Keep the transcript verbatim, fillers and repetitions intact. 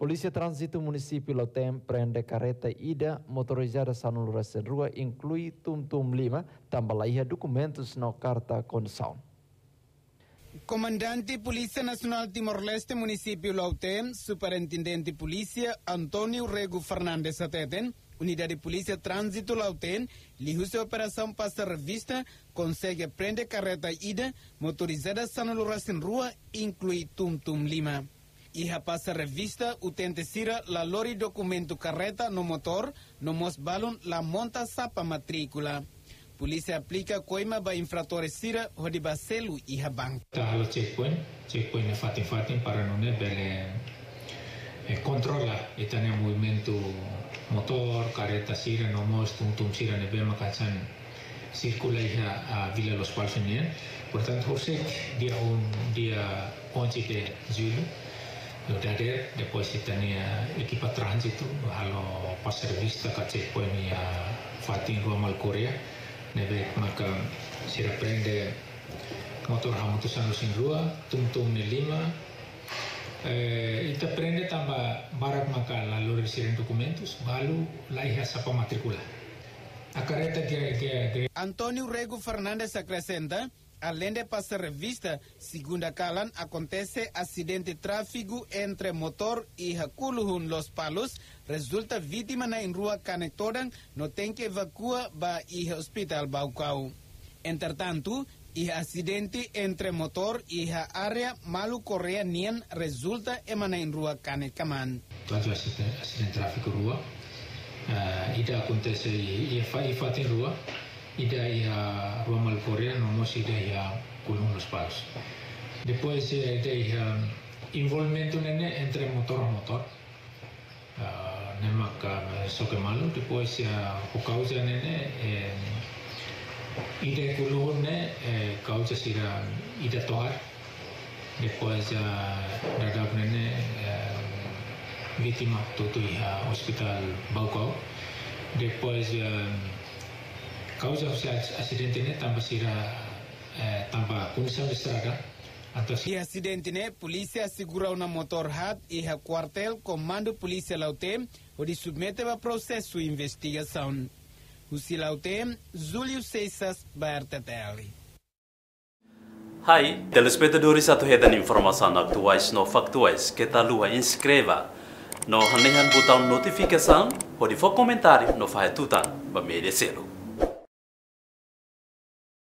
Polícia Trânsito Município Lautem prende carreta ida motorizada Sanul Resen Rua inclui tum-tum lima, tambah laiha documentos no carta condução. Comandante Polícia Nacional Timor-Leste Município Lautem, Superintendente Polícia Antônio Rego Fernandes Ateten, Unidade de Polícia Trânsito Lautem, lihu-se operação passa revista, consegue prender carreta ida motorizada Sanul Resen Rua inclui tum-tum lima. Iha passa revista utente sira la lori documento carreta no motor, no mos balon la monta sapa matrícula. Polícia aplica coima ba infratores sira hodi baselu iha bank. Halo checkpoint, checkpoint é fatin-fatin para não é bele eh, controla itania movimento motor, carreta sira, no mos tum-tum sira ne bema kacan circula iha a Vila Los Palfinian. Portanto, horsek dia um dia ponte de Zulu. Dari depois itania equipa trânsito halo passa revista ka checkpoint ya fatin rua Malkorea nebe maka sira prende motor hamutusan lusin rua tum-tum ne lima eh, ita prende tambah barat maka lalu resiren documentos balu laiha sapa matricula a carreta que que Antônio Rego Fernandes acrescenta. Além de passar revista, segunda calan acontece acidente tráfego entre motor e Hakuluhun Los Palos, resulta vítima na rua Canetodan, no tem que evacua ba e hospital Baucau. Entretanto, e acidente entre motor e a área Malu Correa Nian resulta emana em rua Canekaman. Tudo acidente tráfego rua, uh, ida acontece e e fatin rua. Ida ia Rua Malkorea, nomos ida ia Kulung Los Palos. Depois ida ia envolvimento nene entre motor a motor. Uh, nemaka soke malu. Depois ia o causa nene eh, ida Kulung ne eh, causa sira ida tohar. Depois ia dadap nene eh, vítima tutu ia hospital Baucau. Depois ia causa acidente ini tambah sira eh, tambah condição de estrada. E acidente ne polícia segura una motor hat e a quartel comando polícia Lautem onde submete a processo de investigação. Husi Lautem, Júlio Seisas, R T T L. Hai, telespectadores satu hetan informação atuais no factuais que tá lua inscreva no hanehan botão notificação pode for comentário no faz tutan ba merecê-lo.